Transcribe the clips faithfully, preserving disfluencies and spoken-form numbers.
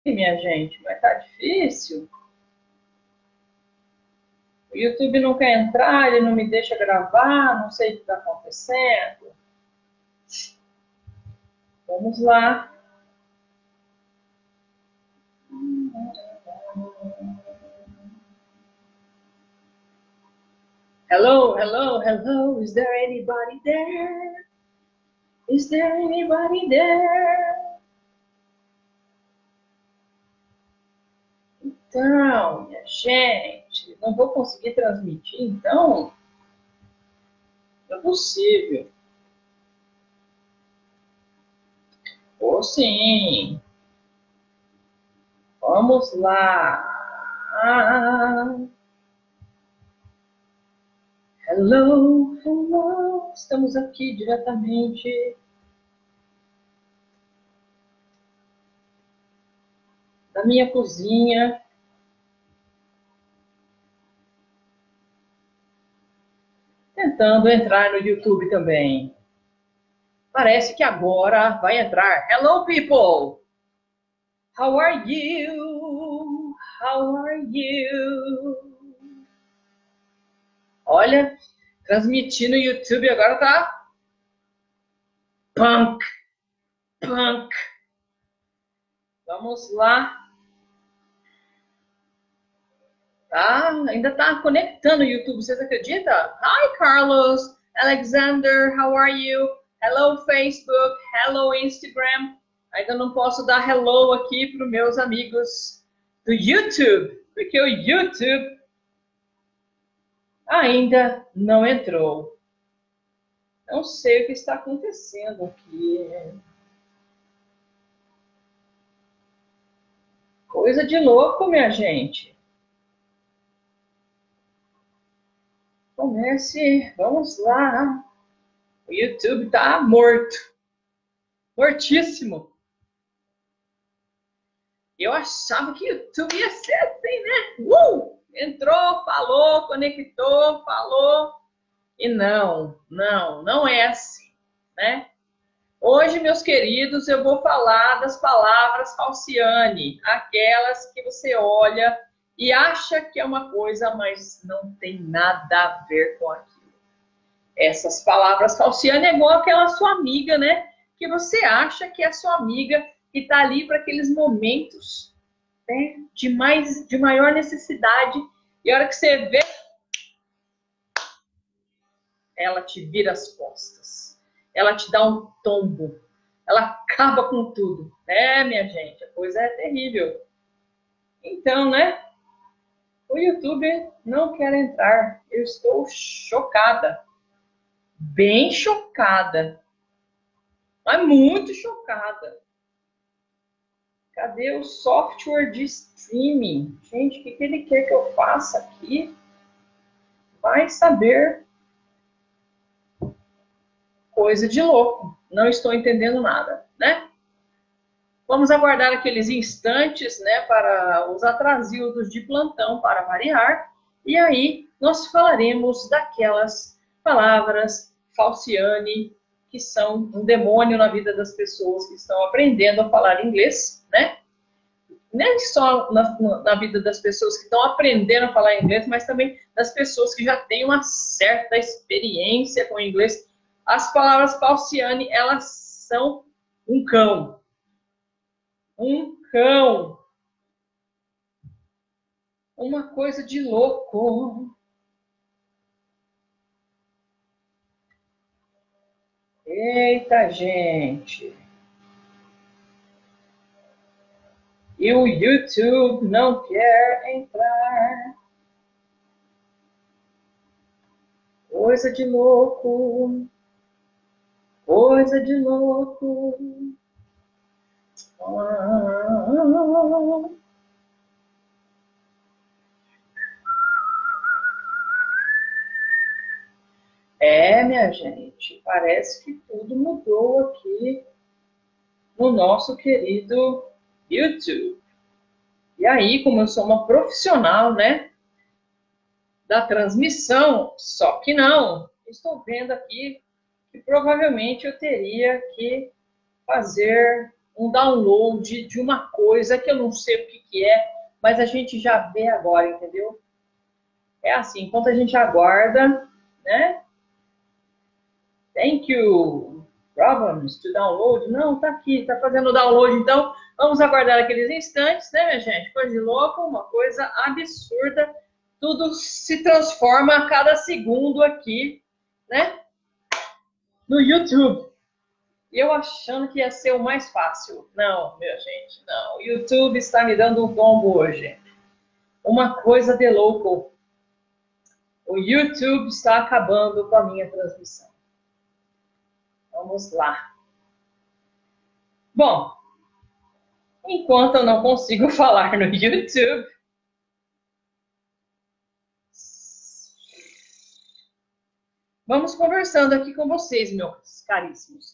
minha gente, mas tá difícil. O YouTube não quer entrar, ele não me deixa gravar, não sei o que está acontecendo. Vamos lá. Hello, hello, hello, is there anybody there? Is there anybody there? Então, minha gente, não vou conseguir transmitir, então? Não é possível. Ou sim. Vamos lá. Ah, hello, hello. Estamos aqui diretamente da minha cozinha. Tentando entrar no YouTube também. Parece que agora vai entrar. Hello, people! How are you? How are you? Olha, transmitir no YouTube agora tá punk, punk. Vamos lá. Tá, ainda tá conectando o YouTube, vocês acreditam? Hi, Carlos, Alexander, how are you? Hello, Facebook, hello, Instagram. Ainda não posso dar hello aqui para os meus amigos do YouTube, porque o YouTube ainda não entrou. Não sei o que está acontecendo aqui. Coisa de louco, minha gente. Comece, vamos lá. O YouTube tá morto. Mortíssimo. Eu achava que o YouTube ia ser assim, né? Uh! Entrou, falou, conectou, falou. E não, não, não é assim, né? Hoje, meus queridos, eu vou falar das palavras falciane, aquelas que você olha e acha que é uma coisa, mas não tem nada a ver com aquilo. Essas palavras falciane é igual aquela sua amiga, né? Que você acha que é sua amiga que está ali para aqueles momentos, né, de, mais, de maior necessidade. E a hora que você vê, ela te vira as costas. Ela te dá um tombo. Ela acaba com tudo. É, minha gente, a coisa é terrível. Então, né? O YouTube não quer entrar. Eu estou chocada. Bem chocada. Mas muito chocada. Cadê o software de streaming? Gente, o que, que ele quer que eu faça aqui? Vai saber. Coisa de louco. Não estou entendendo nada, né? Vamos aguardar aqueles instantes, né, para os atrasildos de plantão, para variar. E aí nós falaremos daquelas palavras falciane que são um demônio na vida das pessoas que estão aprendendo a falar inglês, né? Nem só na, na vida das pessoas que estão aprendendo a falar inglês, mas também das pessoas que já têm uma certa experiência com o inglês. As palavras falciane, elas são um cão. Um cão. Uma coisa de louco. Eita, gente. E o YouTube não quer entrar. Coisa de louco. Coisa de louco. Ah. É, minha gente, parece que tudo mudou aqui no nosso querido YouTube. E aí, como eu sou uma profissional, né, da transmissão, só que não, estou vendo aqui que provavelmente eu teria que fazer um download de uma coisa que eu não sei o que, que é, mas a gente já vê agora, entendeu? É assim, enquanto a gente aguarda, né? Thank you. Problems to download. Não, tá aqui, tá fazendo o download, então vamos aguardar aqueles instantes, né, minha gente? Coisa de louco, uma coisa absurda. Tudo se transforma a cada segundo aqui, né? No YouTube. E eu achando que ia ser o mais fácil. Não, minha gente, não. O YouTube está me dando um tombo hoje. Uma coisa de louco. O YouTube está acabando com a minha transmissão. Vamos lá. Bom, enquanto eu não consigo falar no YouTube, vamos conversando aqui com vocês, meus caríssimos.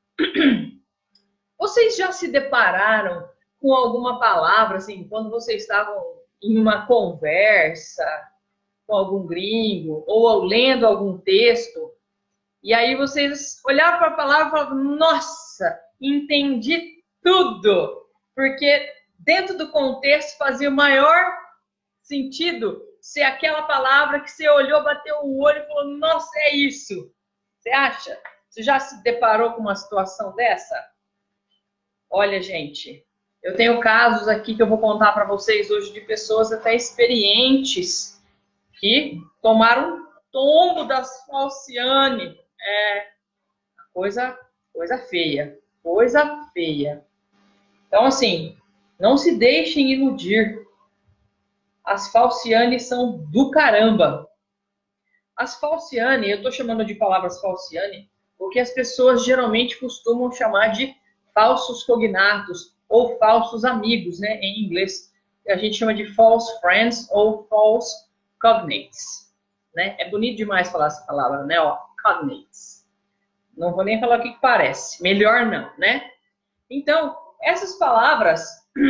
Vocês já se depararam com alguma palavra, assim, quando vocês estavam em uma conversa com algum gringo, ou lendo algum texto, e aí vocês olhavam para a palavra e falavam, nossa, entendi tudo, porque dentro do contexto fazia o maior sentido ser aquela palavra que você olhou, bateu o olho e falou, nossa, é isso. Você acha? Você já se deparou com uma situação dessa? Olha, gente, eu tenho casos aqui que eu vou contar para vocês hoje de pessoas até experientes que tomaram tombo das Falciane. É coisa, coisa feia, coisa feia. Então, assim, não se deixem iludir. As Falciane são do caramba. As Falciane, eu estou chamando de palavras Falciane, porque as pessoas geralmente costumam chamar de falsos cognatos ou falsos amigos, né, em inglês. A gente chama de false friends ou false cognates, né? É bonito demais falar essa palavra, né? Ó, cognates. Não vou nem falar o que parece. Melhor não, né? Então, essas palavras,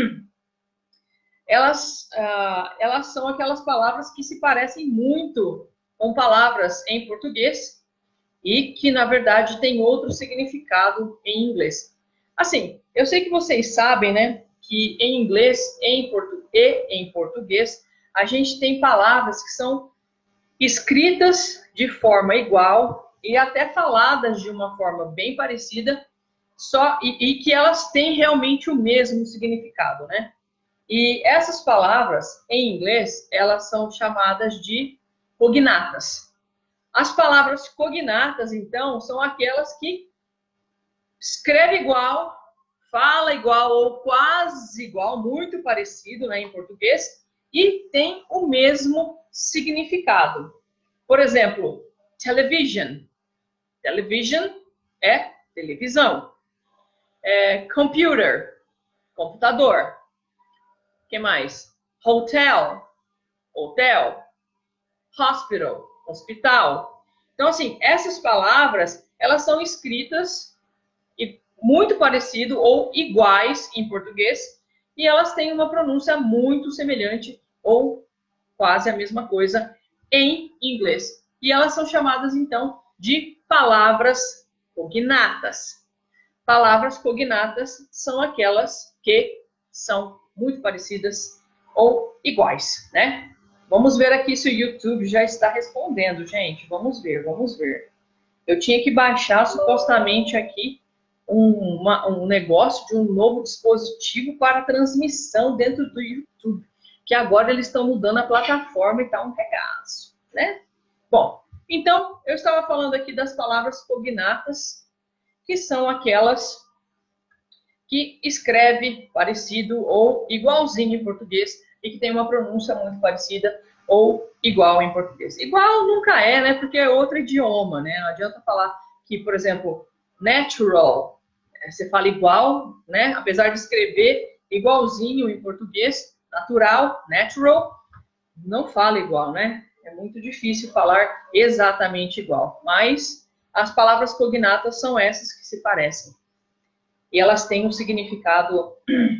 elas, uh, elas são aquelas palavras que se parecem muito com palavras em português e que, na verdade, têm outro significado em inglês. Assim, eu sei que vocês sabem, né, que em inglês em portu e em português, a gente tem palavras que são escritas de forma igual e até faladas de uma forma bem parecida, só e, e que elas têm realmente o mesmo significado, né? E essas palavras, em inglês, elas são chamadas de cognatas. As palavras cognatas, então, são aquelas que escreve igual, fala igual ou quase igual, muito parecido, né, em português, e tem o mesmo significado. Por exemplo, television. Television é televisão. É, computer, computador. O que mais? Hotel, hotel. Hospital, hospital. Então, assim, essas palavras, elas são escritas e muito parecido ou iguais em português e elas têm uma pronúncia muito semelhante ou quase a mesma coisa em inglês. E elas são chamadas, então, de palavras cognatas. Palavras cognatas são aquelas que são muito parecidas ou iguais, né? Vamos ver aqui se o YouTube já está respondendo, gente. Vamos ver, vamos ver. Eu tinha que baixar supostamente aqui um, uma, um negócio de um novo dispositivo para transmissão dentro do YouTube, que agora eles estão mudando a plataforma e tá um regaço, né? Bom, então, eu estava falando aqui das palavras cognatas, que são aquelas que escreve parecido ou igualzinho em português e que tem uma pronúncia muito parecida ou igual em português. Igual nunca é, né? Porque é outro idioma, né? Não adianta falar que, por exemplo, natural, você fala igual, né? Apesar de escrever igualzinho em português, natural, natural, não fala igual, né? É muito difícil falar exatamente igual. Mas as palavras cognatas são essas que se parecem. E elas têm um significado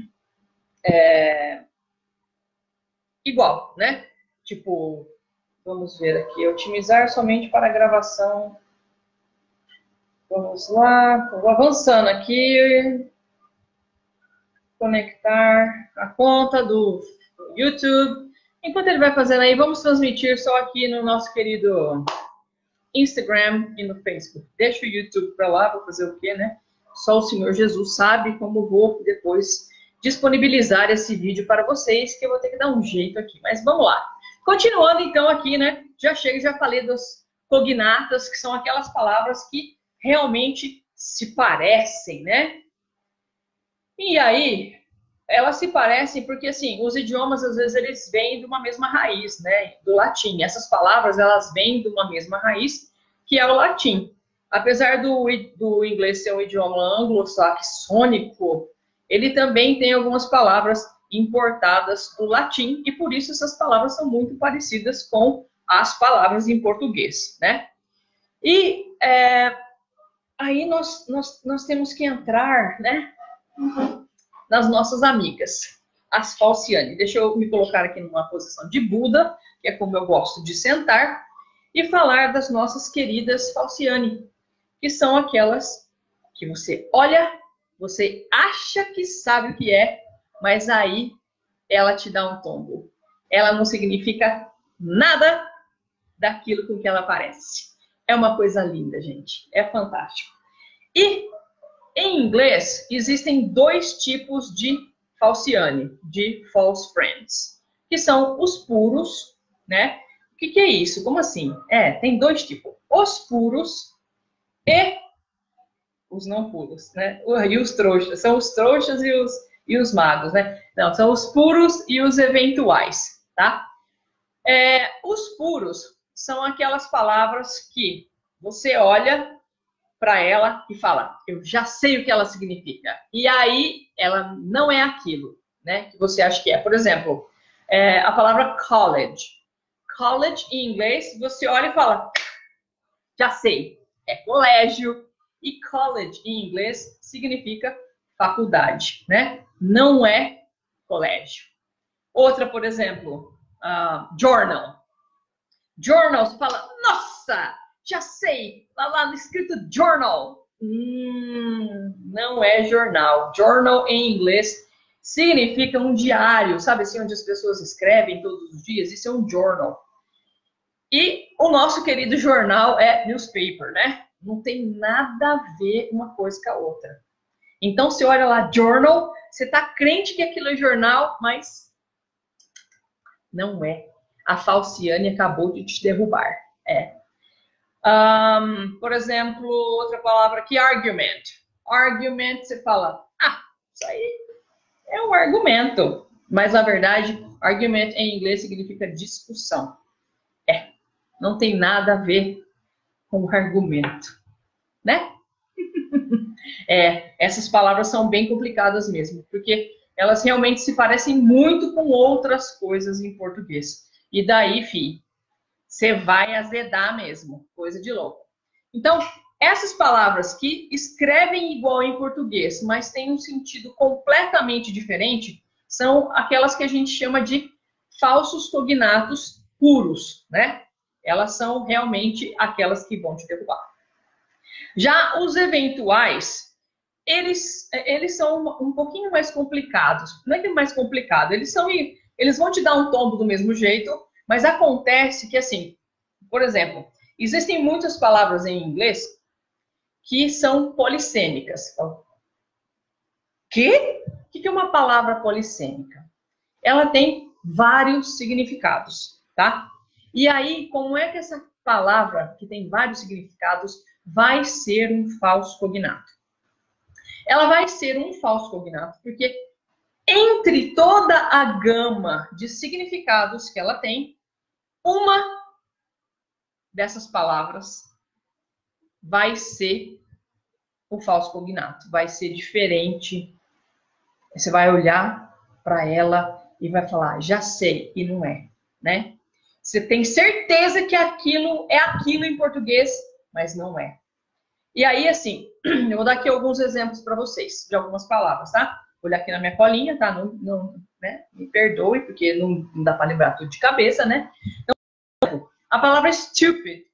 é, igual, né? Tipo, vamos ver aqui, otimizar somente para gravação. Vamos lá, vou avançando aqui. conectar a conta do YouTube. Enquanto ele vai fazendo aí, vamos transmitir só aqui no nosso querido Instagram e no Facebook. Deixa o YouTube para lá, vou fazer o quê, né? Só o Senhor Jesus sabe como vou depois disponibilizar esse vídeo para vocês, que eu vou ter que dar um jeito aqui. Mas vamos lá. Continuando então aqui, né? Já chego, já falei dos cognatas, que são aquelas palavras que realmente se parecem, né? E aí, elas se parecem porque, assim, os idiomas, às vezes, eles vêm de uma mesma raiz, né? Do latim. Essas palavras, elas vêm de uma mesma raiz, que é o latim. Apesar do, do inglês ser um idioma anglo-saxônico, ele também tem algumas palavras importadas do latim, e por isso essas palavras são muito parecidas com as palavras em português, né? E é, aí nós, nós, nós temos que entrar, né? Nas nossas amigas, as falciane. Deixa eu me colocar aqui numa posição de Buda, que é como eu gosto de sentar, e falar das nossas queridas falciane, que são aquelas que você olha, você acha que sabe o que é, mas aí ela te dá um tombo. Ela não significa nada daquilo com que ela parece. É uma coisa linda, gente. É fantástico. E em inglês, existem dois tipos de falciane, de false friends, que são os puros, né? O que, que é isso? Como assim? É, tem dois tipos. Os puros e os não puros, né? E os trouxas. São os trouxas e os, e os magos, né? Não, são os puros e os eventuais, tá? É, os puros são aquelas palavras que você olha para ela e fala, eu já sei o que ela significa. E aí, ela não é aquilo, né, que você acha que é. Por exemplo, é, a palavra college. College, em inglês, você olha e fala, já sei, é colégio. E college, em inglês, significa faculdade, né? Não é colégio. Outra, por exemplo, uh, jornal. Journal, você fala, nossa, já sei, lá, lá no escrito journal. Hum, não é jornal. Journal, em inglês, significa um diário, sabe assim, onde as pessoas escrevem todos os dias? Isso é um journal. E o nosso querido jornal é newspaper, né? Não tem nada a ver uma coisa com a outra. Então, você olha lá, journal, você tá crente que aquilo é jornal, mas não é. A falciane acabou de te derrubar. É. Um, por exemplo, outra palavra aqui, argument. Argument, você fala, ah, isso aí é um argumento. Mas, na verdade, argument em inglês significa discussão. É, não tem nada a ver com argumento, né? É, essas palavras são bem complicadas mesmo, porque elas realmente se parecem muito com outras coisas em português. E daí, fi, você vai azedar mesmo, coisa de louco. Então, essas palavras que escrevem igual em português, mas têm um sentido completamente diferente, são aquelas que a gente chama de falsos cognatos puros, né? Elas são realmente aquelas que vão te derrubar. Já os eventuais, eles, eles são um pouquinho mais complicados. Não é que é mais complicado, eles são, eles vão te dar um tombo do mesmo jeito, mas acontece que, assim, por exemplo, existem muitas palavras em inglês que são polissêmicas. Quê? O que é uma palavra polissêmica? Ela tem vários significados, tá? E aí, como é que essa palavra, que tem vários significados, vai ser um falso cognato? Ela vai ser um falso cognato porque entre toda a gama de significados que ela tem, uma dessas palavras vai ser o falso cognato, vai ser diferente. Você vai olhar para ela e vai falar, já sei, e não é, né? Você tem certeza que aquilo é aquilo em português, mas não é. E aí, assim, eu vou dar aqui alguns exemplos para vocês, de algumas palavras, tá? Vou olhar aqui na minha colinha, tá? Não, não, né? Me perdoe, porque não, não dá para lembrar tudo de cabeça, né? Então, a palavra stupid.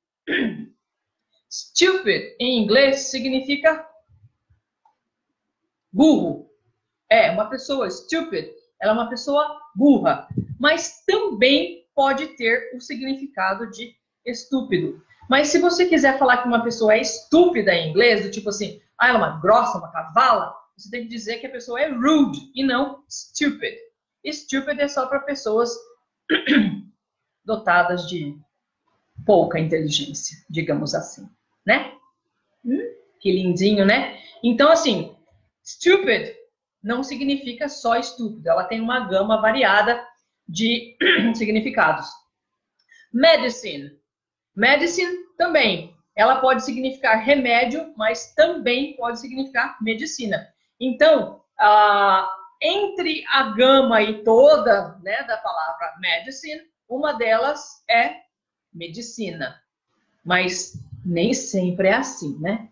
Stupid, em inglês, significa burro. É, uma pessoa stupid, ela é uma pessoa burra, mas também pode ter o significado de estúpido. Mas se você quiser falar que uma pessoa é estúpida em inglês, do tipo assim, ah, ela é uma grossa, uma cavala, você tem que dizer que a pessoa é rude e não stupid. Stupid é só para pessoas dotadas de pouca inteligência, digamos assim, né? Hum, que lindinho, né? Então, assim, stupid não significa só estúpido, ela tem uma gama variada de significados. Medicine. Medicine também. Ela pode significar remédio, mas também pode significar medicina. Então, ah, entre a gama e toda, né, da palavra medicine, uma delas é medicina. Mas nem sempre é assim, né?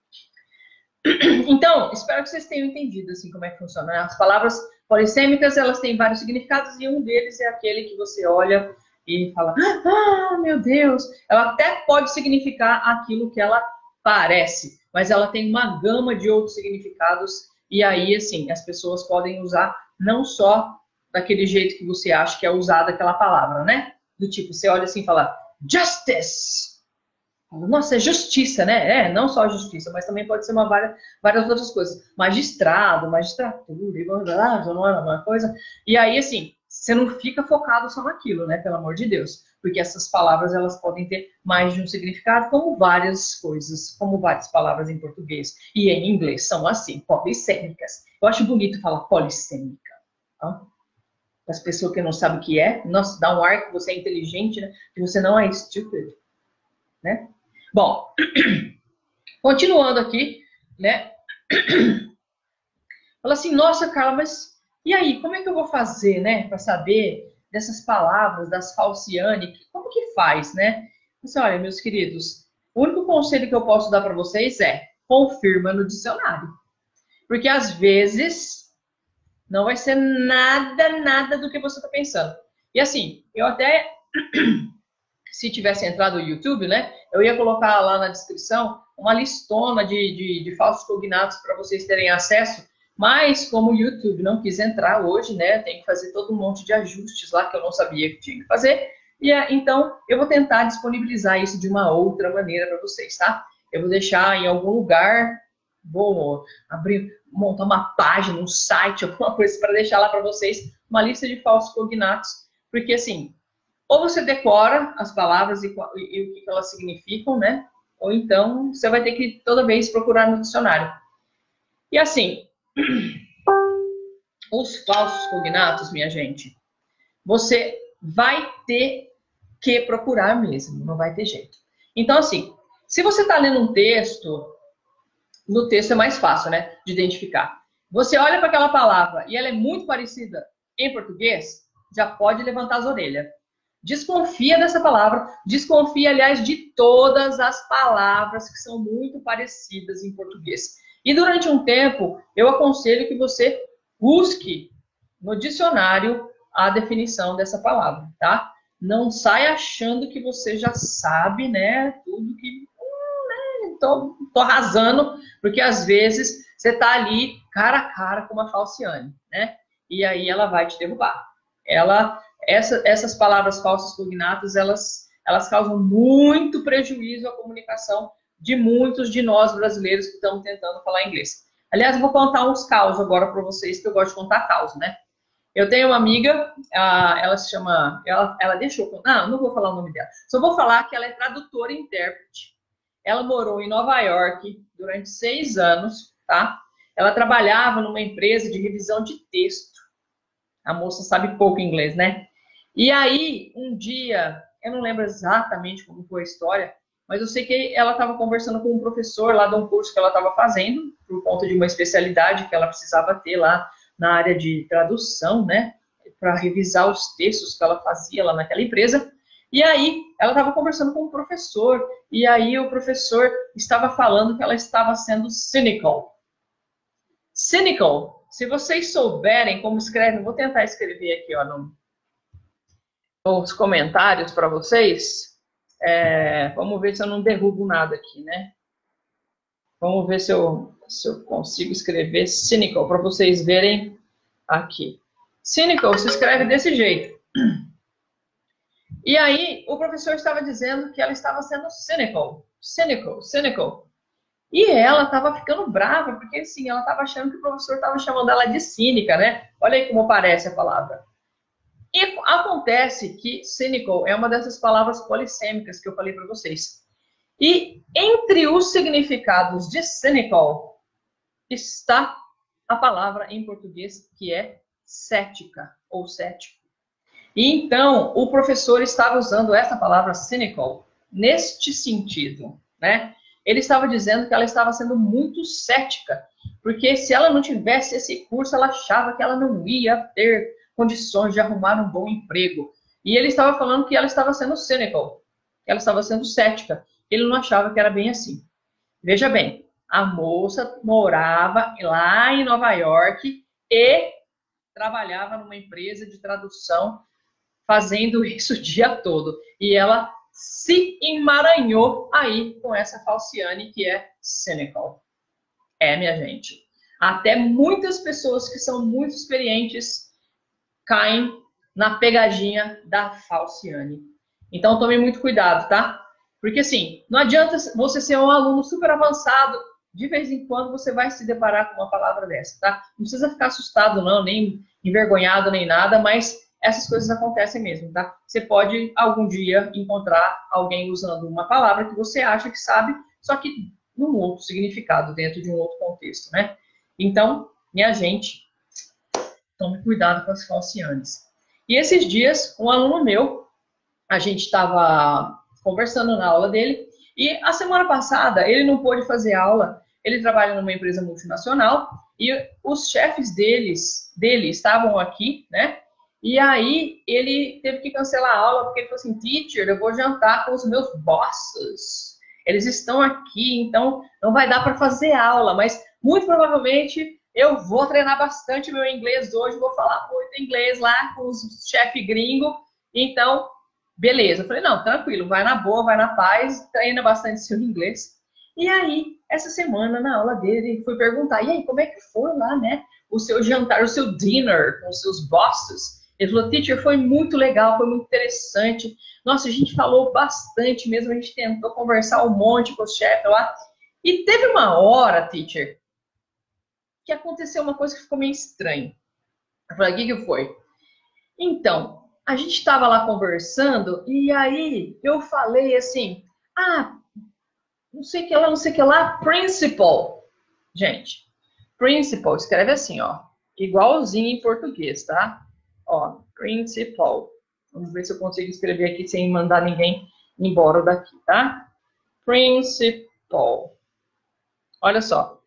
Então, espero que vocês tenham entendido assim como é que funciona. As palavras polissêmicas, elas têm vários significados e um deles é aquele que você olha e fala, ah, meu Deus. Ela até pode significar aquilo que ela parece, mas ela tem uma gama de outros significados e aí, assim, as pessoas podem usar não só daquele jeito que você acha que é usada aquela palavra, né? Do tipo, você olha assim e fala, justice. Nossa, é justiça, né? É, não só justiça, mas também pode ser uma várias, várias outras coisas. Magistrado, magistratura, e uma coisa. E aí, assim, você não fica focado só naquilo, né? Pelo amor de Deus. Porque essas palavras, elas podem ter mais de um significado, como várias coisas, como várias palavras em português. E em inglês são assim, polissêmicas. Eu acho bonito falar polissêmica. Ó. As pessoas que não sabem o que é, nossa, dá um ar que você é inteligente, né? Que você não é stupid, né? Bom, continuando aqui, né? Fala assim, nossa, Carla, mas e aí, como é que eu vou fazer, né, para saber dessas palavras, das falciane, como que faz, né? Assim, olha, meus queridos, o único conselho que eu posso dar para vocês é confirma no dicionário. Porque às vezes não vai ser nada, nada do que você está pensando. E assim, eu até... se tivesse entrado no YouTube, né, eu ia colocar lá na descrição uma listona de, de, de falsos cognatos para vocês terem acesso, mas como o YouTube não quis entrar hoje, né, tem que fazer todo um monte de ajustes lá que eu não sabia que tinha que fazer, e então eu vou tentar disponibilizar isso de uma outra maneira para vocês, tá? Eu vou deixar em algum lugar, vou abrir, montar uma página, um site, alguma coisa para deixar lá para vocês uma lista de falsos cognatos, porque assim, ou você decora as palavras e, e, e o que elas significam, né? Ou então você vai ter que toda vez procurar no dicionário. E assim, os falsos cognatos, minha gente, você vai ter que procurar mesmo, não vai ter jeito. Então assim, se você está lendo um texto, no texto é mais fácil, né, de identificar. Você olha para aquela palavra e ela é muito parecida em português, já pode levantar as orelhas. Desconfia dessa palavra, desconfia, aliás, de todas as palavras que são muito parecidas em português. E durante um tempo, eu aconselho que você busque no dicionário a definição dessa palavra, tá? Não saia achando que você já sabe, né, tudo que... Hum, né, tô, tô arrasando, porque às vezes você tá ali cara a cara com uma falciane, né? E aí ela vai te derrubar. Ela... Essa, essas palavras falsas cognatas, elas, elas causam muito prejuízo à comunicação de muitos de nós brasileiros que estamos tentando falar inglês. Aliás, eu vou contar uns causos agora para vocês, que eu gosto de contar causos, né? Eu tenho uma amiga, ela se chama... Ela, ela deixou... Não, não vou falar o nome dela. Só vou falar que ela é tradutora e intérprete. Ela morou em Nova York durante seis anos, tá? Ela trabalhava numa empresa de revisão de texto. A moça sabe pouco inglês, né? E aí, um dia, eu não lembro exatamente como foi a história, mas eu sei que ela estava conversando com um professor lá de um curso que ela estava fazendo, por conta de uma especialidade que ela precisava ter lá na área de tradução, né? Para revisar os textos que ela fazia lá naquela empresa. E aí, ela estava conversando com um professor, e aí o professor estava falando que ela estava sendo cynical. Cynical, se vocês souberem como escreve, vou tentar escrever aqui, ó, no... os comentários para vocês. É, vamos ver se eu não derrubo nada aqui, né? Vamos ver se eu, se eu consigo escrever cynical para vocês verem aqui. Cynical se escreve desse jeito. E aí, o professor estava dizendo que ela estava sendo cynical, cynical, cynical. E ela estava ficando brava, porque assim, ela estava achando que o professor estava chamando ela de cínica, né? Olha aí como parece a palavra. E acontece que cynical é uma dessas palavras polissêmicas que eu falei para vocês. E entre os significados de cynical está a palavra em português que é cética ou cético. E então, o professor estava usando essa palavra cynical neste sentido, né? Ele estava dizendo que ela estava sendo muito cética, porque se ela não tivesse esse curso, ela achava que ela não ia ter condições de arrumar um bom emprego. E ele estava falando que ela estava sendo cynical, que ela estava sendo cética. Ele não achava que era bem assim. Veja bem, a moça morava lá em Nova York e trabalhava numa empresa de tradução fazendo isso o dia todo. E ela se emaranhou aí com essa falciane que é cynical. É, minha gente. Até muitas pessoas que são muito experientes caem na pegadinha da falciane. Então, tome muito cuidado, tá? Porque, assim, não adianta você ser um aluno super avançado, de vez em quando você vai se deparar com uma palavra dessa, tá? Não precisa ficar assustado, não, nem envergonhado, nem nada, mas essas coisas acontecem mesmo, tá? Você pode, algum dia, encontrar alguém usando uma palavra que você acha que sabe, só que num outro significado, dentro de um outro contexto, né? Então, minha gente, tome cuidado com as falcianes. E esses dias, um aluno meu, a gente estava conversando na aula dele, e a semana passada ele não pôde fazer aula, ele trabalha numa empresa multinacional, e os chefes deles, dele estavam aqui, né? E aí ele teve que cancelar a aula, porque ele falou assim, teacher, eu vou jantar com os meus bosses. Eles estão aqui, então não vai dar para fazer aula, mas muito provavelmente eu vou treinar bastante meu inglês hoje, vou falar muito inglês lá com os chefes gringos, então, beleza. Eu falei, não, tranquilo, vai na boa, vai na paz, treina bastante seu inglês. E aí, essa semana, na aula dele, fui perguntar, e aí, como é que foi lá, né, o seu jantar, o seu dinner com os seus bosses? Ele falou, teacher, foi muito legal, foi muito interessante. Nossa, a gente falou bastante mesmo, a gente tentou conversar um monte com o chefe lá. E teve uma hora, teacher, que aconteceu uma coisa que ficou meio estranha. Eu falei, o que que foi? Então, a gente estava lá conversando e aí eu falei assim, ah, não sei o que lá, não sei o que lá, principal. Gente, principal, escreve assim, ó, igualzinho em português, tá? Ó, principal. Vamos ver se eu consigo escrever aqui sem mandar ninguém embora daqui, tá? Principal. Olha só.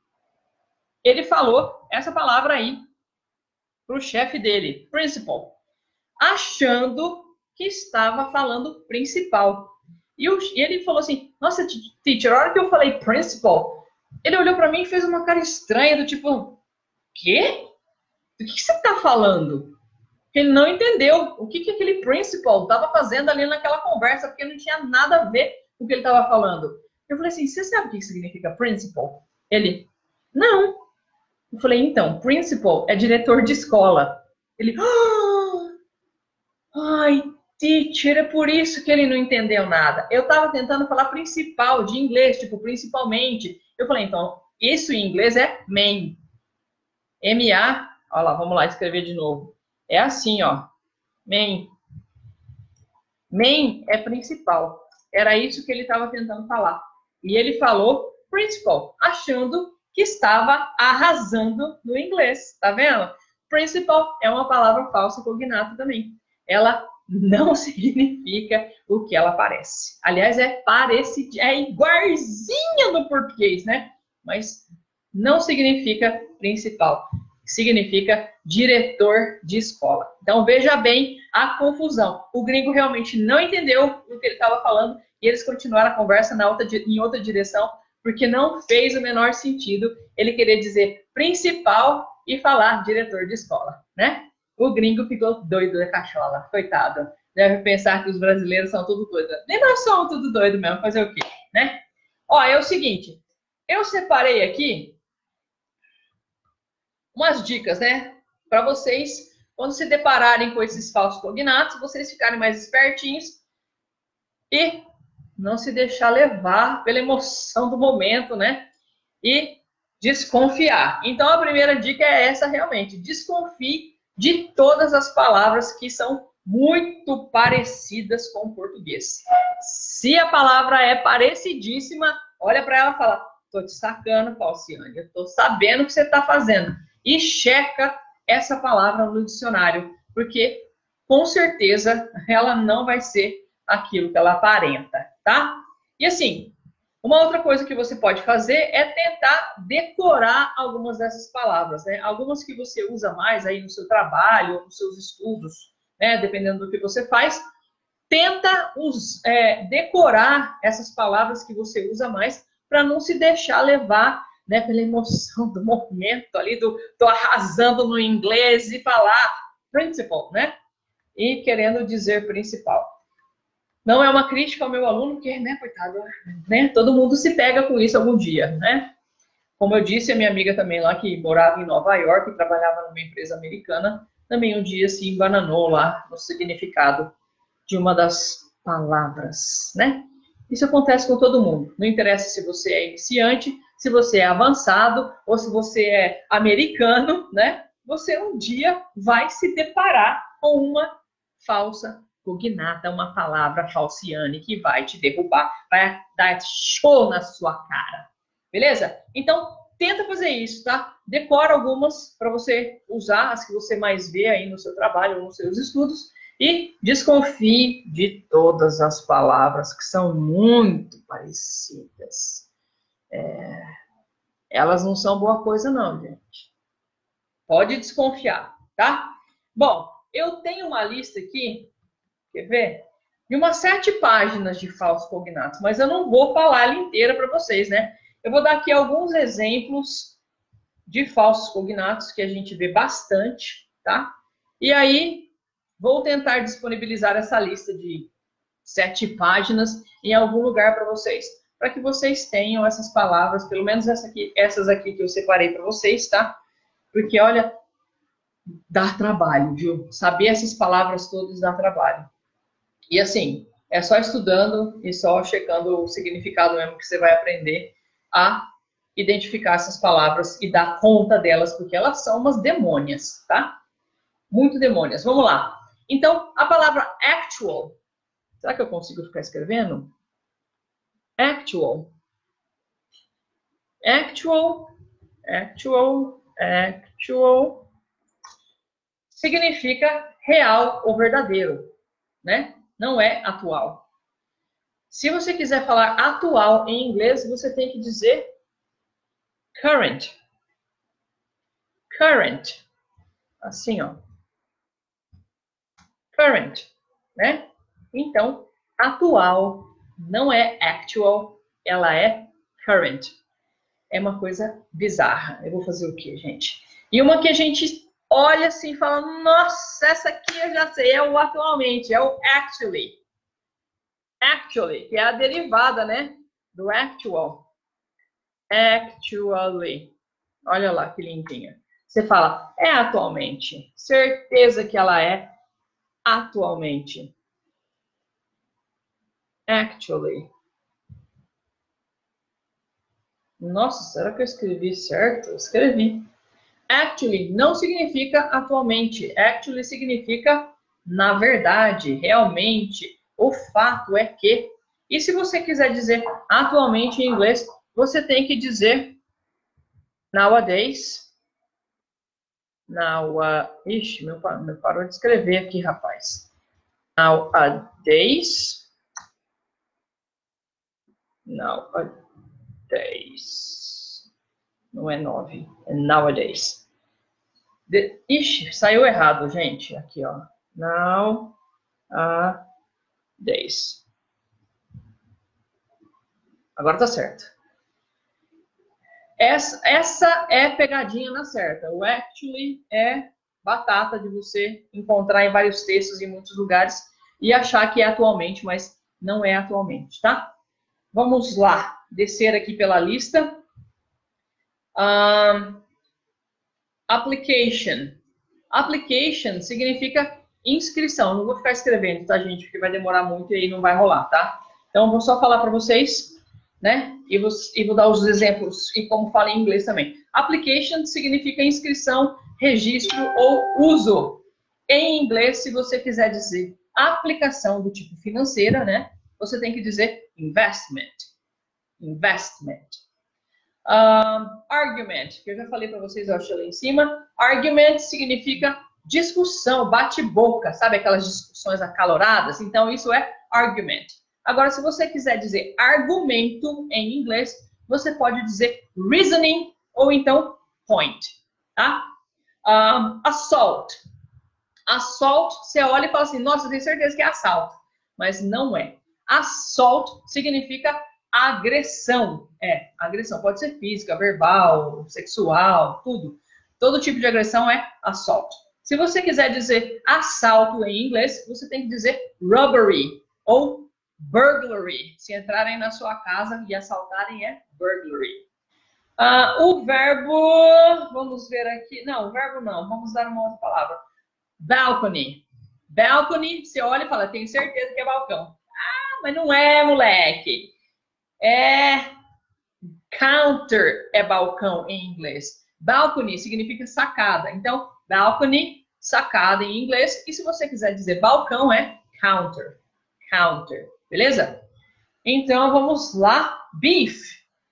Ele falou essa palavra aí pro chefe dele, principal, achando que estava falando principal. E, o, e ele falou assim, nossa, teacher, a hora que eu falei principal, ele olhou para mim e fez uma cara estranha, do tipo, quê? Do que, que você tá falando? Ele não entendeu o que, que aquele principal estava fazendo ali naquela conversa, porque não tinha nada a ver com o que ele estava falando. Eu falei assim, você sabe o que significa principal? Ele, não. Eu falei, então, principal é diretor de escola. Ele, ah, ai, teacher, é por isso que ele não entendeu nada. Eu estava tentando falar principal, de inglês, tipo, principalmente. Eu falei, então, isso em inglês é main. M A, olha lá, vamos lá escrever de novo. É assim, ó, main. Main é principal. Era isso que ele estava tentando falar. E ele falou principal, achando que estava arrasando no inglês, tá vendo? Principal é uma palavra falsa cognata também. Ela não significa o que ela parece. Aliás, é parecido, é igualzinha no português, né? Mas não significa principal. Significa diretor de escola. Então, veja bem a confusão. O gringo realmente não entendeu o que ele estava falando e eles continuaram a conversa na outra, em outra direção, porque não fez o menor sentido ele querer dizer principal e falar diretor de escola, né? O gringo ficou doido da cachola, coitado. Deve pensar que os brasileiros são tudo doidos. Nem nós somos tudo doido mesmo, fazer o quê, né? Ó, é o seguinte, eu separei aqui umas dicas, né? Para vocês, quando se depararem com esses falsos cognatos, vocês ficarem mais espertinhos e não se deixar levar pela emoção do momento, né? E desconfiar. Então, a primeira dica é essa realmente. Desconfie de todas as palavras que são muito parecidas com o português. Se a palavra é parecidíssima, olha para ela e fala, tô te sacando, Falciane, eu tô sabendo o que você está fazendo. E checa essa palavra no dicionário, porque com certeza ela não vai ser aquilo que ela aparenta, tá? E assim, uma outra coisa que você pode fazer é tentar decorar algumas dessas palavras, né? Algumas que você usa mais aí no seu trabalho, ou nos seus estudos, né? Dependendo do que você faz, tenta os, é, decorar essas palavras que você usa mais para não se deixar levar, né, pela emoção do momento ali, do tô arrasando no inglês e falar principal, né? E querendo dizer principal. Não é uma crítica ao meu aluno, porque, né, coitado, né, todo mundo se pega com isso algum dia, né? Como eu disse, a minha amiga também lá, que morava em Nova York e trabalhava numa empresa americana, também um dia se embananou lá no significado de uma das palavras, né? Isso acontece com todo mundo. Não interessa se você é iniciante, se você é avançado ou se você é americano, né? Você um dia vai se deparar com uma falsa cognata, uma palavra falciane que vai te derrubar, vai dar show na sua cara. Beleza? Então, tenta fazer isso, tá? Decora algumas para você usar, as que você mais vê aí no seu trabalho ou nos seus estudos. E desconfie de todas as palavras que são muito parecidas. É... Elas não são boa coisa não, gente. Pode desconfiar, tá? Bom, eu tenho uma lista aqui, quer ver? De umas sete páginas de falsos cognatos, mas eu não vou falar ela inteira para vocês, né? Eu vou dar aqui alguns exemplos de falsos cognatos que a gente vê bastante, tá? E aí, vou tentar disponibilizar essa lista de sete páginas em algum lugar para vocês, para que vocês tenham essas palavras, pelo menos essa aqui, essas aqui que eu separei para vocês, tá? Porque, olha, dá trabalho, viu? Saber essas palavras todas dá trabalho. E assim, é só estudando e só checando o significado mesmo que você vai aprender a identificar essas palavras e dar conta delas, porque elas são umas demônias, tá? Muito demônias. Vamos lá. Então, a palavra actual. Será que eu consigo ficar escrevendo? Actual. Actual. Actual. Actual. Significa real ou verdadeiro, né? Não é atual. Se você quiser falar atual em inglês, você tem que dizer current. Current. Assim, ó. Current, né? Então, atual não é actual, ela é current. É uma coisa bizarra. Eu vou fazer o quê, gente? E uma que a gente olha assim e fala, nossa, essa aqui eu já sei, é o atualmente, é o actually. Actually, que é a derivada, né, do actual. Actually. Olha lá que lindinha. Você fala, é atualmente. Certeza que ela é atualmente. Actually. Nossa, será que eu escrevi certo? Eu escrevi. Actually não significa atualmente. Actually significa na verdade, realmente. O fato é que. E se você quiser dizer atualmente em inglês, você tem que dizer nowadays. Now, uh, ixi, meu, meu parou de escrever aqui, rapaz. Nowadays. Nowadays. Não é nove, é nowadays. De, ixi, saiu errado, gente. Aqui, ó. Nowadays. Agora tá certo. Essa, essa é pegadinha na certa. O actually é batata de você encontrar em vários textos em muitos lugares e achar que é atualmente, mas não é atualmente, tá? Vamos lá, descer aqui pela lista. Um, application. Application significa inscrição. Não vou ficar escrevendo, tá, gente? Porque vai demorar muito e aí não vai rolar, tá? Então, vou só falar para vocês, né? E vou, e vou dar os exemplos e como fala em inglês também. Application significa inscrição, registro ou uso. Em inglês, se você quiser dizer aplicação do tipo financeira, né? Você tem que dizer investment. Investment. Um, argument, que eu já falei para vocês, eu acho ali em cima. Argument significa discussão, bate-boca, sabe aquelas discussões acaloradas? Então, isso é argument. Agora, se você quiser dizer argumento em inglês, você pode dizer reasoning ou então point, tá? Um, assault. Assault, você olha e fala assim, nossa, eu tenho certeza que é assalto, mas não é. Assault significa agressão. É, agressão pode ser física, verbal, sexual, tudo. Todo tipo de agressão é assault. Se você quiser dizer assalto em inglês, você tem que dizer robbery ou burglary. Se entrarem na sua casa e assaltarem é burglary. Uh, o verbo, vamos ver aqui, não, o verbo não, vamos dar uma outra palavra. Balcony. Balcony, você olha e fala, tenho certeza que é balcão. Ah, mas não é, moleque. É counter, é balcão em inglês. Balcony significa sacada. Então, balcony, sacada em inglês. E se você quiser dizer balcão, é counter. Counter, beleza? Então, vamos lá. Beef.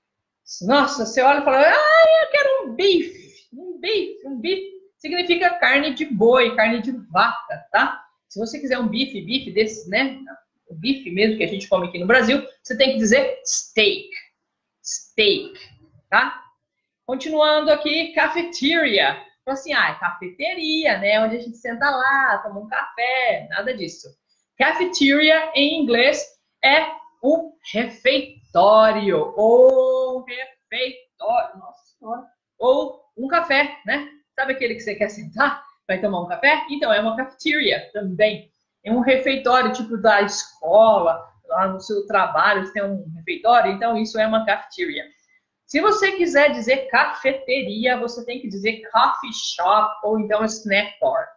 Nossa, você olha e fala, ah, eu quero um beef. Um beef, um beef. Significa carne de boi, carne de vaca, tá? Se você quiser um bife, bife desse, né? O bife mesmo que a gente come aqui no Brasil, você tem que dizer steak. Steak, tá? Continuando aqui, cafeteria. Então, assim, ah, é cafeteria, né? Onde a gente senta lá, toma um café, nada disso. Cafeteria, em inglês, é um refeitório. Ou refeitório, nossa senhora. Ou um café, né? Sabe aquele que você quer sentar? Vai tomar um café? Então, é uma cafeteria também. É um refeitório, tipo da escola, lá no seu trabalho, você tem um refeitório, então isso é uma cafeteria. Se você quiser dizer cafeteria, você tem que dizer coffee shop ou então snack bar.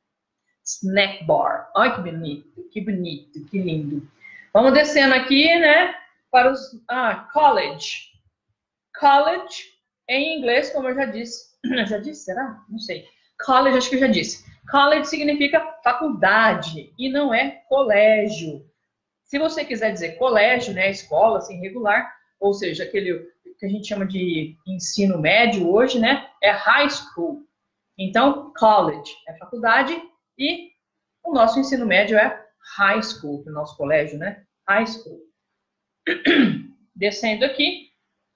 Snack bar. Olha que bonito, que bonito, que lindo. Vamos descendo aqui, né, para os... Ah, college. College, em inglês, como eu já disse. Já disse, será? Não sei. College, acho que eu já disse. College significa faculdade e não é colégio. Se você quiser dizer colégio, né, escola, assim, regular, ou seja, aquele que a gente chama de ensino médio hoje, né, é high school. Então, college é faculdade e o nosso ensino médio é high school, o nosso colégio, né, high school. Descendo aqui,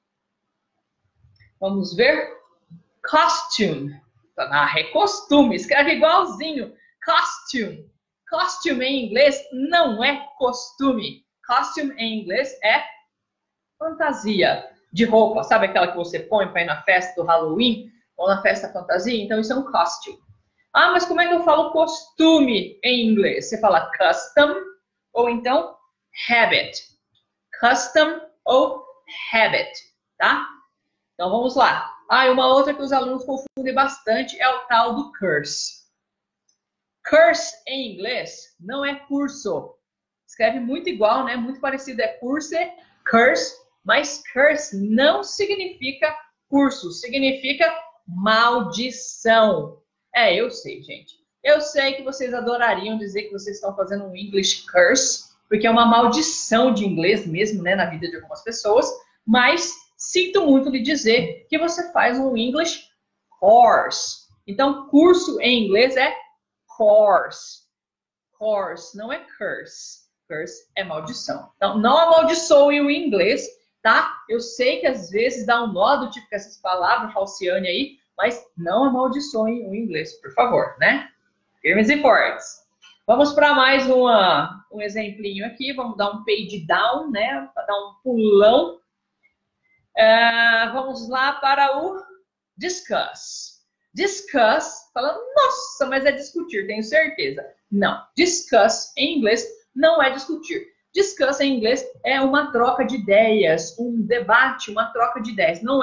vamos ver costume. Ah, é costume, escreve igualzinho. Costume. Costume em inglês não é costume. Costume em inglês é fantasia de roupa. Sabe aquela que você põe para ir na festa do Halloween ou na festa fantasia? Então isso é um costume. Ah, mas como é que eu falo costume em inglês? Você fala custom ou então habit. Custom ou habit, tá? Então vamos lá. Ah, e uma outra que os alunos confundem bastante é o tal do curse. Curse em inglês não é curso. Escreve muito igual, né? Muito parecido. É curse, curse, mas curse não significa curso. Significa maldição. É, eu sei, gente. Eu sei que vocês adorariam dizer que vocês estão fazendo um English curse, porque é uma maldição de inglês mesmo, né? Na vida de algumas pessoas. Mas sinto muito lhe dizer que você faz um English course. Então, curso em inglês é course. Course, não é curse. Curse é maldição. Então, não amaldiçoe o inglês, tá? Eu sei que às vezes dá um nó do tipo com essas palavras falciane aí, mas não amaldiçoe o inglês, por favor, né? Firmes e fortes. Vamos para mais uma, um exemplinho aqui. Vamos dar um page down, né? Para dar um pulão. Uh, vamos lá para o discuss. Discuss, falando, nossa, mas é discutir, tenho certeza. Não, discuss em inglês não é discutir. Discuss em inglês é uma troca de ideias, um debate, uma troca de ideias. Não é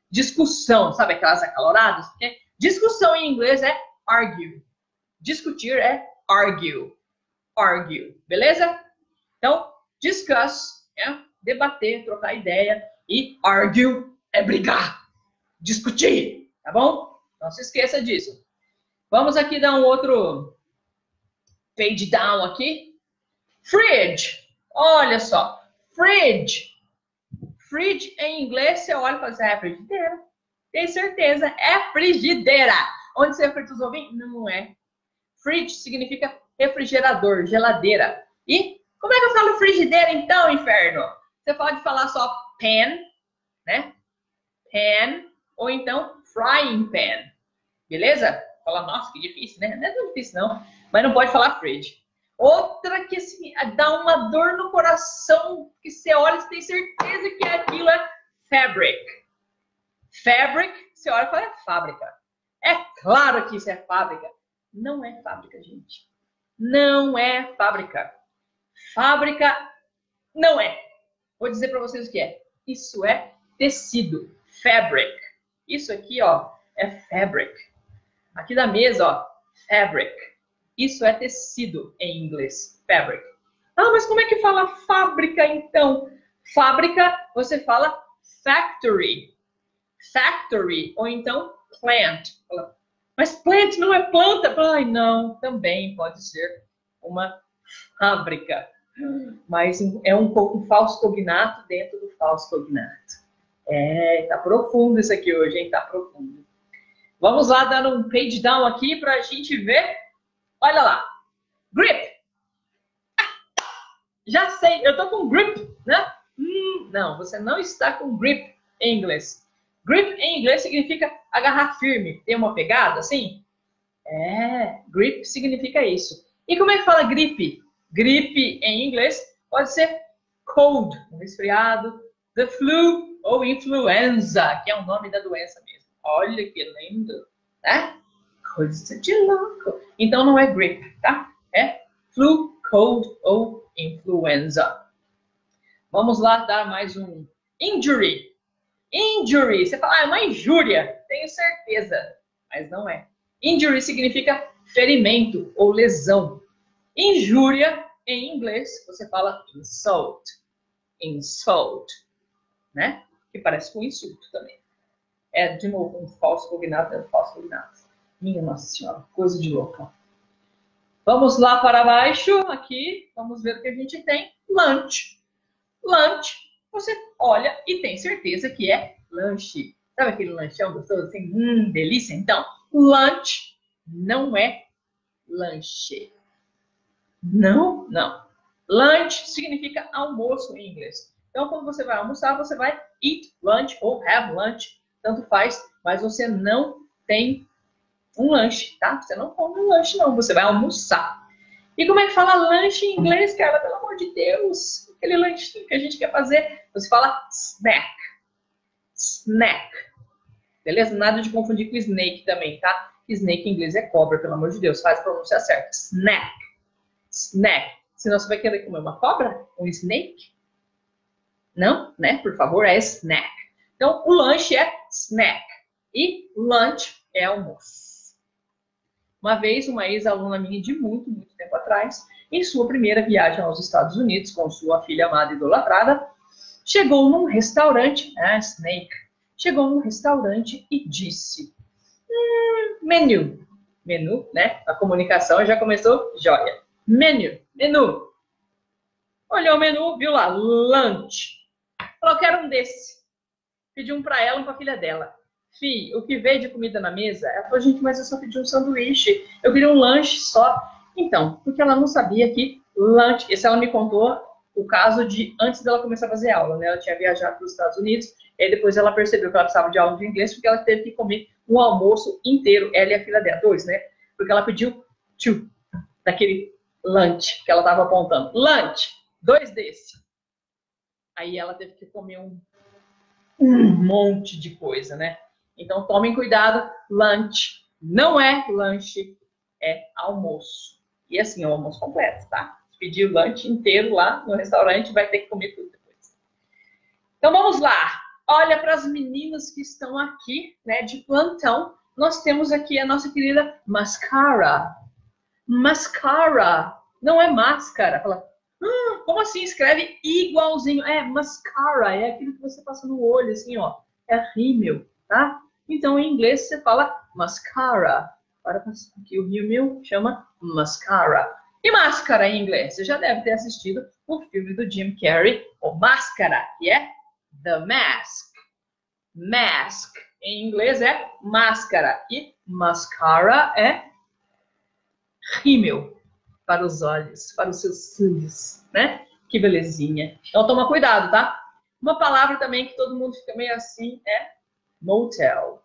discussão, sabe aquelas acaloradas? Porque discussão em inglês é argue. Discutir é argue. Argue, beleza? Então, discuss é debater, trocar ideia. E argue é brigar, discutir, tá bom? Não se esqueça disso. Vamos aqui dar um outro page down aqui. Fridge. Olha só. Fridge. Fridge em inglês, você olha e fala assim, é frigideira. Tem certeza, é frigideira. Onde você frita os ovinhos? Não é. Fridge significa refrigerador, geladeira. E como é que eu falo frigideira então, inferno? Você pode falar só pan, né? Pan, ou então frying pan. Beleza? Fala, nossa, que difícil, né? Não é tão difícil, não. Mas não pode falar fridge. Outra que assim, dá uma dor no coração, que você olha e tem certeza que aquilo é fabric. Fabric, você olha e fala, é fábrica. É claro que isso é fábrica. Não é fábrica, gente. Não é fábrica. Fábrica não é. Vou dizer para vocês o que é. Isso é tecido. Fabric. Isso aqui, ó, é fabric. Aqui da mesa, ó, fabric. Isso é tecido em inglês. Fabric. Ah, mas como é que fala fábrica, então? Fábrica, você fala factory. Factory. Ou então plant. Mas plant não é planta? Ai, não. Também pode ser uma fábrica. Mas é um pouco falso cognato dentro do falso cognato. É, tá profundo isso aqui hoje, hein? Tá profundo. Vamos lá, dando um page down aqui pra gente ver. Olha lá. Grip. Ah, já sei, eu tô com grip, né? Hum, não, você não está com grip em inglês. Grip em inglês significa agarrar firme. Tem uma pegada, assim? É, grip significa isso. E como é que fala gripe? Gripe em inglês pode ser cold, um resfriado, the flu ou influenza, que é o nome da doença mesmo. Olha que lindo, né? Coisa de louco. Então não é grip, tá? É flu, cold ou influenza. Vamos lá dar mais um injury. Injury, você fala, ah, é uma injúria. Tenho certeza, mas não é. Injury significa ferimento ou lesão. Injúria, em inglês, você fala insult. Insult, né? Que parece com insulto também. É, de novo, um falso cognato, é um falso cognato. Minha Nossa Senhora, coisa de louca. Vamos lá para baixo, aqui, vamos ver o que a gente tem. Lunch. Lunch, você olha e tem certeza que é lanche. Sabe aquele lanchão gostoso assim? Hum, delícia. Então, lunch não é lanche. Não, não. Lunch significa almoço em inglês. Então, quando você vai almoçar, você vai eat lunch ou have lunch. Tanto faz, mas você não tem um lanche, tá? Você não come um lanche, não. Você vai almoçar. E como é que fala lanche em inglês, cara? Pelo amor de Deus. Aquele lanchinho que a gente quer fazer. Você fala snack. Snack. Beleza? Nada de confundir com snake também, tá? Snake em inglês é cobra, pelo amor de Deus. Faz a pronúncia certa. Snack. Snack. Senão você vai querer comer uma cobra? Um snake? Não, né? Por favor, é snack. Então, o lanche é snack. E lunch é almoço. Uma vez, uma ex-aluna minha de muito, muito tempo atrás, em sua primeira viagem aos Estados Unidos, com sua filha amada e idolatrada, chegou num restaurante, ah, snake, chegou num restaurante e disse, hum, menu, menu, né? A comunicação já começou, joia. Menu, menu. Olhou o menu, viu lá, lunch. Falou, quero um desse. Pediu um para ela, um para a filha dela. Fih, o que veio de comida na mesa? Ela falou, gente, mas eu só pedi um sanduíche. Eu queria um lanche só. Então, porque ela não sabia que lanche... Esse ela me contou o caso de antes dela começar a fazer aula, né? Ela tinha viajado para os Estados Unidos, e depois ela percebeu que ela precisava de aula de inglês, porque ela teve que comer um almoço inteiro, ela e a filha dela, dois, né? Porque ela pediu two, daquele lunch que ela estava apontando. Lunch, dois desse. Aí ela teve que comer um, um monte de coisa, né? Então, tomem cuidado, lunch não é lanche, é almoço. E assim, é o almoço completo, tá? Se pedir o lanche inteiro lá no restaurante, vai ter que comer tudo depois. Então, vamos lá. Olha para as meninas que estão aqui, né, de plantão. Nós temos aqui a nossa querida mascara. Mascara. Não é máscara. Fala, ah, como assim? Escreve igualzinho. É mascara. É aquilo que você passa no olho, assim, ó. É rímel, tá? Então, em inglês, você fala mascara. Para passar aqui o rímel, chama mascara. E máscara em inglês? Você já deve ter assistido o filme do Jim Carrey, o Máscara, que é The Mask. Mask. Em inglês é máscara. E mascara é rímel para os olhos, para os seus cílios, né? Que belezinha. Então toma cuidado, tá? Uma palavra também que todo mundo fica meio assim é motel.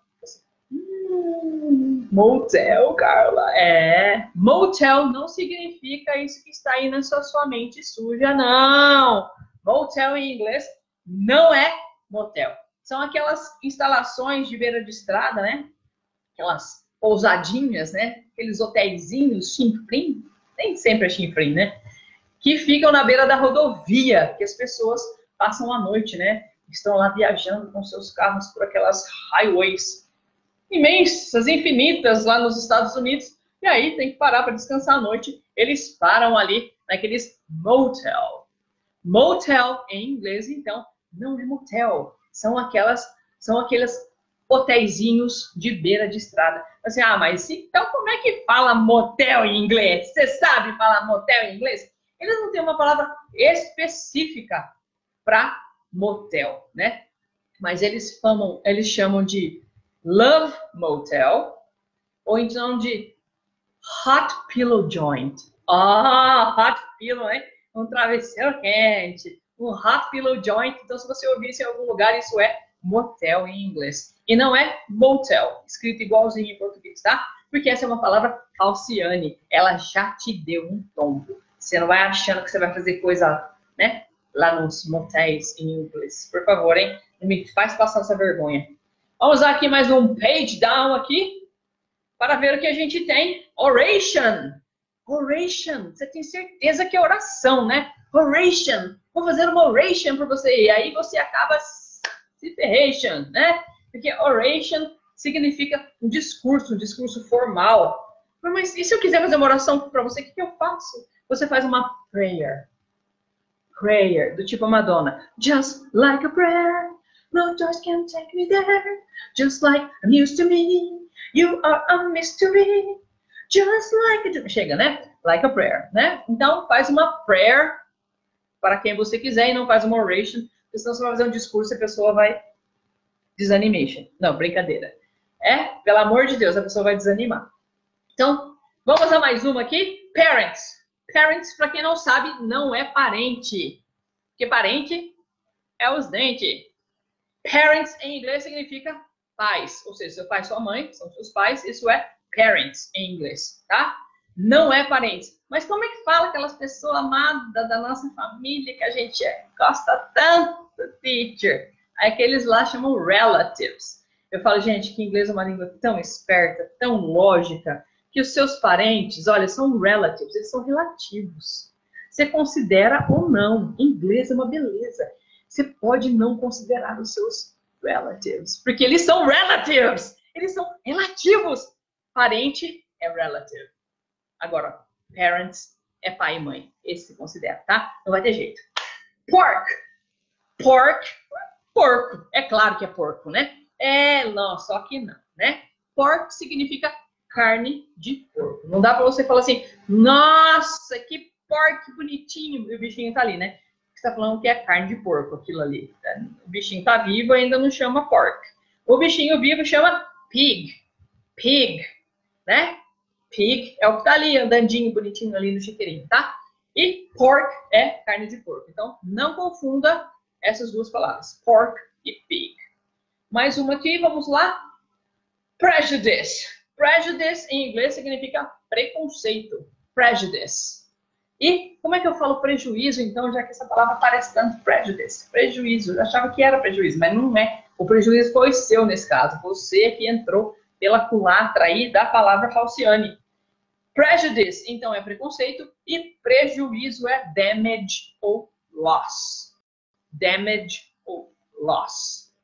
Hum, motel, Carla. É. Motel não significa isso que está aí na sua, sua mente suja, não. Motel em inglês não é motel. São aquelas instalações de beira de estrada, né? Aquelas pousadinhas, né? Aqueles hotelzinhos chinfrim, nem sempre é chinfrim, né? Que ficam na beira da rodovia, que as pessoas passam a noite, né? Estão lá viajando com seus carros por aquelas highways imensas, infinitas lá nos Estados Unidos. E aí tem que parar para descansar à noite. Eles param ali naqueles motel. Motel em inglês, então, não é motel. São aquelas, são aqueles hotelzinhos de beira de estrada. Assim, ah, mas então como é que fala motel em inglês? Você sabe falar motel em inglês? Eles não têm uma palavra específica para motel, né? Mas eles chamam, eles chamam de love motel ou então de hot pillow joint. Ah, hot pillow, né? Um travesseiro quente. Um hot pillow joint. Então, se você ouvir isso em algum lugar, isso é motel em inglês. E não é motel, escrito igualzinho em português, tá? Porque essa é uma palavra falciane. Ela já te deu um tombo. Você não vai achando que você vai fazer coisa, né? Lá nos motéis em inglês. Por favor, hein? Não me faz passar essa vergonha. Vamos usar aqui mais um page down aqui. Para ver o que a gente tem. Oration. Oration. Você tem certeza que é oração, né? Oration. Vou fazer uma oration para você. E aí você acaba se ferration, né? Porque oration significa um discurso, um discurso formal. Mas e se eu quiser fazer uma oração para você, o que, que eu faço? Você faz uma prayer. Prayer, do tipo a Madonna. Just like a prayer. No doors can take me there. Just like I'm used to me. You are a mystery. Just like a... Chega, né? Like a prayer, né? Então, faz uma prayer para quem você quiser e não faz uma oration. Porque senão você vai fazer um discurso e a pessoa vai desanimation. Não, brincadeira. É, pelo amor de Deus, a pessoa vai desanimar. Então, vamos a mais uma aqui. Parents. Parents, para quem não sabe, não é parente. Porque parente é os dentes. Parents, em inglês, significa pais. Ou seja, seu pai e sua mãe são seus pais. Isso é parents, em inglês, tá? Não é parentes. Mas como é que fala aquelas pessoas amadas da nossa família que a gente é, gosta tanto, teacher? Aqueles lá chamam relatives. Eu falo, gente, que inglês é uma língua tão esperta, tão lógica, que os seus parentes, olha, são relatives, eles são relativos. Você considera ou não. Inglês é uma beleza. Você pode não considerar os seus relatives, porque eles são relatives. Eles são relativos. Parente é relative. Agora, parents é pai e mãe. Esse se considera, tá? Não vai ter jeito. Pork. Pork. Porco. É claro que é porco, né? É, não, só que não, né? Pork significa carne de porco. Não dá pra você falar assim, nossa, que porco bonitinho. E o bichinho tá ali, né? Você tá falando que é carne de porco, aquilo ali. O bichinho tá vivo, ainda não chama pork. O bichinho vivo chama pig. Pig, né? Pig é o que tá ali, andandinho, bonitinho ali no chiqueirinho, tá? E pork é carne de porco. Então, não confunda essas duas palavras, pork e pig. Mais uma aqui, vamos lá. Prejudice. Prejudice em inglês significa preconceito. Prejudice. E como é que eu falo prejuízo, então, já que essa palavra parece tanto prejudice? Prejuízo. Eu achava que era prejuízo, mas não é. O prejuízo foi seu nesse caso. Você que entrou pela culatra aí da palavra falciane. Prejudice, então, é preconceito. E prejuízo é damage ou loss. Damage ou loss.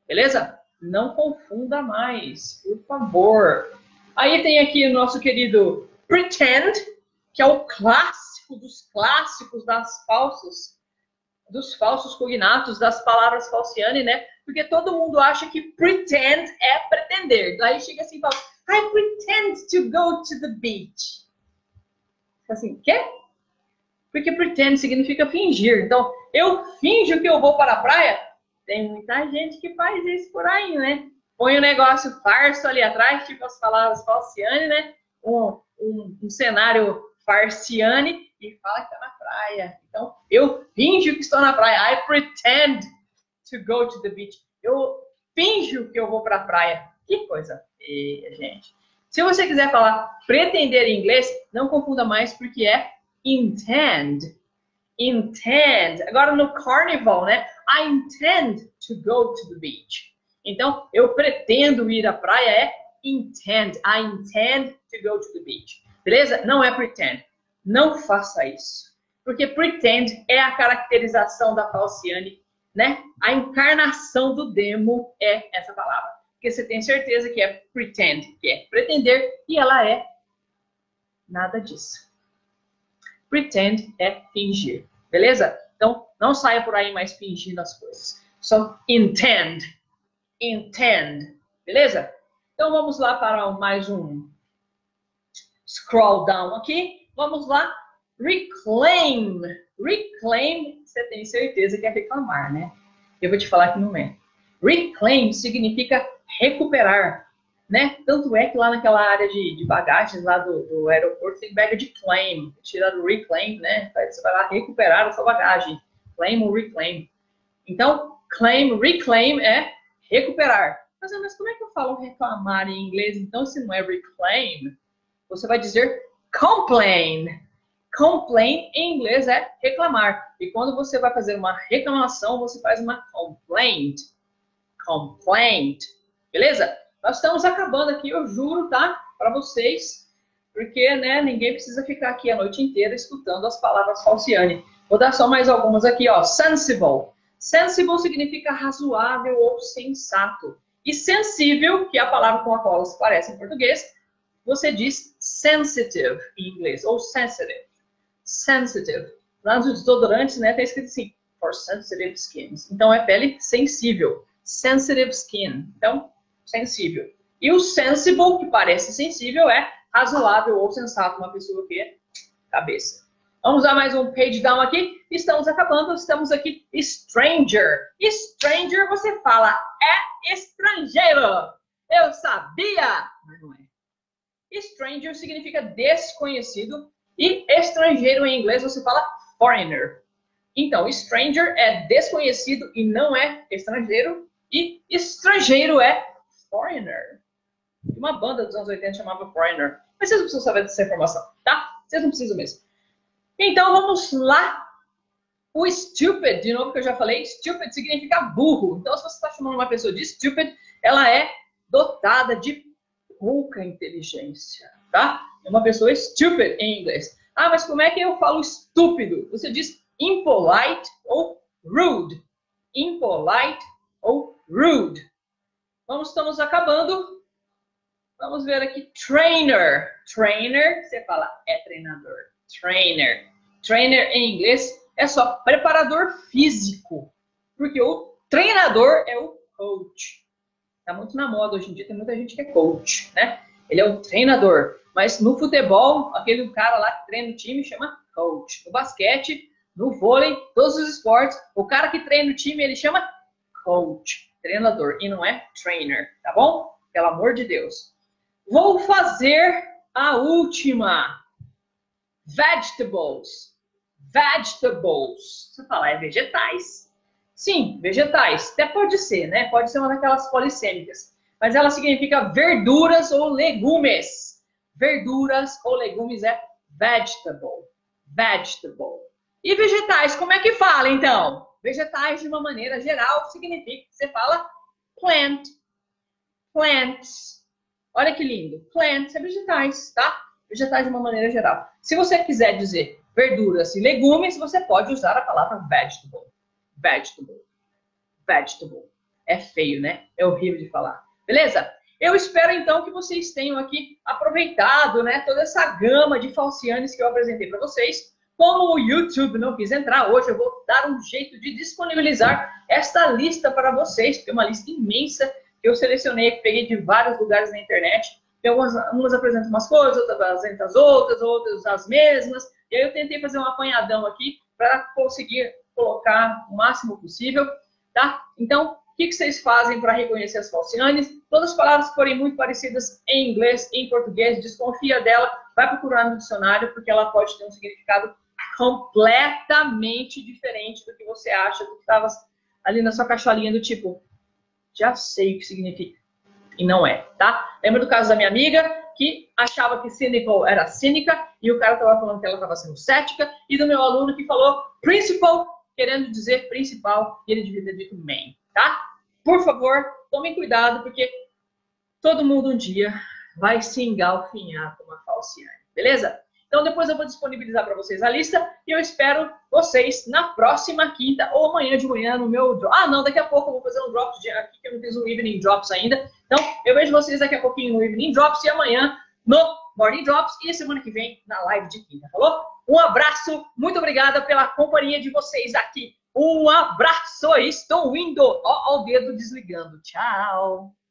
Beleza? Não confunda mais, por favor. Aí tem aqui o nosso querido pretend, que é o clássico dos clássicos das falsas, dos falsos cognatos, das palavras falciane, né? Porque todo mundo acha que pretend é pretender. Daí chega assim e fala, I pretend to go to the beach. Assim, quê? Porque pretend significa fingir. Então, eu finjo que eu vou para a praia. Tem muita gente que faz isso por aí, né? Põe um negócio farso ali atrás, tipo as palavras falciane, né? Um, um, um cenário farciane e fala que está na praia. Então, eu finjo que estou na praia. I pretend to go to the beach. Eu finjo que eu vou para a praia. Que coisa feia, gente. Se você quiser falar pretender em inglês, não confunda mais, porque é intend. Intend. Agora no carnival, né? I intend to go to the beach. Então, eu pretendo ir à praia é intend. I intend to go to the beach. Beleza? Não é pretend. Não faça isso. Porque pretend é a caracterização da falciane, né? A encarnação do demo é essa palavra. Porque você tem certeza que é pretend, que é pretender, e ela é nada disso. Pretend é fingir, beleza? Então, não saia por aí mais fingindo as coisas. Só intend, intend, beleza? Então, vamos lá para mais um scroll down aqui. Vamos lá. Reclaim. Reclaim, você tem certeza que é reclamar, né? Eu vou te falar que não é. Reclaim significa recuperar, né? Tanto é que lá naquela área de, de bagagens lá do, do aeroporto tem bag de claim, tirar do reclaim, né? Você vai lá recuperar a sua bagagem. Claim ou reclaim. Então, claim, reclaim é recuperar. Mas, mas como é que eu falo reclamar em inglês? Então, se não é reclaim, você vai dizer complain. Complain em inglês é reclamar. E quando você vai fazer uma reclamação, você faz uma complaint. Complaint. Beleza? Nós estamos acabando aqui, eu juro, tá? Para vocês. Porque, né, ninguém precisa ficar aqui a noite inteira escutando as palavras falciane. Vou dar só mais algumas aqui, ó. Sensible. Sensible significa razoável ou sensato. E sensível, que é a palavra com a qual se parece em português, você diz sensitive em inglês, ou sensitive. Sensitive. Lá nos desodorantes, né, tá escrito assim, for sensitive skins. Então, é pele sensível. Sensitive skin. Então, sensível. E o sensible, que parece sensível, é razoável ou sensato, uma pessoa que é cabeça. Vamos a mais um page down aqui. Estamos acabando, estamos aqui. Stranger. Stranger, você fala, é estrangeiro. Eu sabia, mas não é. Stranger significa desconhecido e estrangeiro em inglês você fala foreigner. Então, stranger é desconhecido e não é estrangeiro. E estrangeiro é foreigner. Uma banda dos anos oitenta chamava Foreigner. Mas vocês não precisam saber dessa informação, tá? Vocês não precisam mesmo. Então, vamos lá. O stupid, de novo que eu já falei, stupid significa burro. Então, se você está chamando uma pessoa de stupid, ela é dotada de pouca inteligência, tá? É uma pessoa stupid em inglês. Ah, mas como é que eu falo estúpido? Você diz impolite ou rude. Impolite ou rude. Vamos, estamos acabando. Vamos ver aqui. Trainer. Trainer, você fala, é treinador. Trainer. Trainer em inglês é só preparador físico. Porque o treinador é o coach. Tá muito na moda hoje em dia, tem muita gente que é coach, né? Ele é um treinador. Mas no futebol, aquele cara lá que treina o time chama coach. No basquete, no vôlei, todos os esportes, o cara que treina o time, ele chama coach, treinador, e não é trainer, tá bom? Pelo amor de Deus. Vou fazer a última. Vegetables. Vegetables. Você fala, é vegetais. Sim, vegetais. Até pode ser, né? Pode ser uma daquelas polissêmicas. Mas ela significa verduras ou legumes. Verduras ou legumes é vegetable. Vegetable. E vegetais, como é que fala, então? Vegetais, de uma maneira geral, significa que você fala plant. Plants. Olha que lindo. Plants é vegetais, tá? Vegetais de uma maneira geral. Se você quiser dizer verduras e legumes, você pode usar a palavra vegetable. Vegetable. Vegetable. É feio, né? É horrível de falar. Beleza? Eu espero, então, que vocês tenham aqui aproveitado, né, toda essa gama de falcianes que eu apresentei para vocês. Como o YouTube não quis entrar hoje, eu vou dar um jeito de disponibilizar esta lista para vocês. Tem uma lista imensa que eu selecionei, que peguei de vários lugares na internet. Tem algumas, umas apresentam umas coisas, outras apresentam as outras, outras as mesmas. E aí eu tentei fazer um apanhadão aqui para conseguir colocar o máximo possível, tá? Então, o que, que vocês fazem para reconhecer as falcianes? Todas as palavras que forem muito parecidas em inglês, em português, desconfia dela, vai procurar no dicionário, porque ela pode ter um significado completamente diferente do que você acha, do que estava ali na sua caixolinha do tipo, já sei o que significa. E não é, tá? Lembra do caso da minha amiga, que achava que cynical era cínica, e o cara estava falando que ela estava sendo cética, e do meu aluno que falou principal, querendo dizer principal, e ele devia ter dito main, tá? Por favor, tomem cuidado, porque todo mundo um dia vai se engalfinhar com uma falciane, beleza? Então depois eu vou disponibilizar para vocês a lista e eu espero vocês na próxima quinta ou amanhã de manhã no meu drop. Ah, não, daqui a pouco eu vou fazer um drop de aqui, que eu não fiz um Evening Drops ainda. Então eu vejo vocês daqui a pouquinho no Evening Drops e amanhã no Morning Drops e semana que vem na live de quinta, falou? Um abraço, muito obrigada pela companhia de vocês aqui. Um abraço, estou indo. Ó, ó o dedo desligando. Tchau.